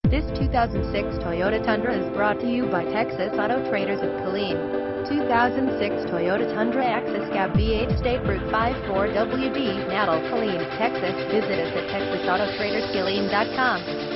This 2006 Toyota Tundra is brought to you by Texas Auto Traders of Killeen. 2006 Toyota Tundra AccessCab V8 State Route 54 WD, Natl, Killeen, Texas. Visit us at texasautotraderskilleen.com.